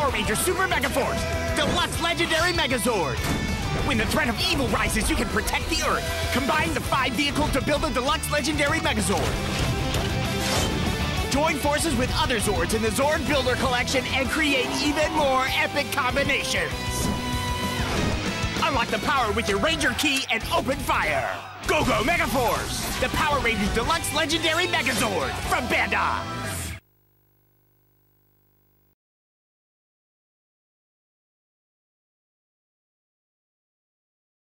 Power Ranger Super Mega Force, Deluxe Legendary Megazord. When the threat of evil rises, you can protect the Earth. Combine the 5 vehicles to build a Deluxe Legendary Megazord. Join forces with other Zords in the Zord Builder Collection and create even more epic combinations. Unlock the power with your Ranger Key and open fire. Go Go Mega Force, the Power Rangers Deluxe Legendary Megazord from Bandai.